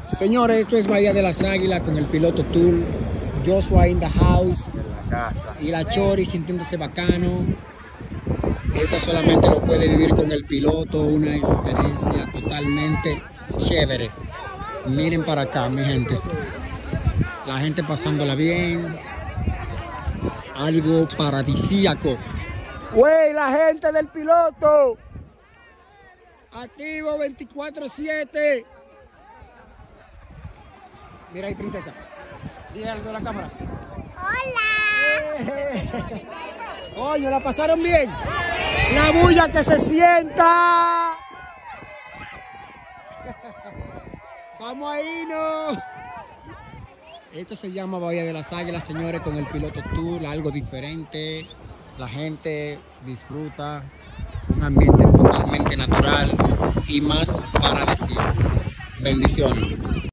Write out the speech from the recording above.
Señores, esto es Bahía de las Águilas con el piloto Tour. Joshua in the house. En la casa. Y la Chori sintiéndose bacano. Esta solamente lo puede vivir con el piloto, una experiencia totalmente chévere. Miren para acá, mi gente. La gente pasándola bien. Algo paradisíaco. ¡Wey, la gente del piloto! Activo 24/7. Mira ahí, princesa. Dile algo a la cámara. ¡Hola! Coño, ¿la pasaron bien? ¡La bulla que se sienta! ¡Vamos ahí, no! Esto se llama Bahía de las Águilas, señores, con el piloto Tour, algo diferente. La gente disfruta, un ambiente totalmente natural y más paradisíaco. Bendiciones.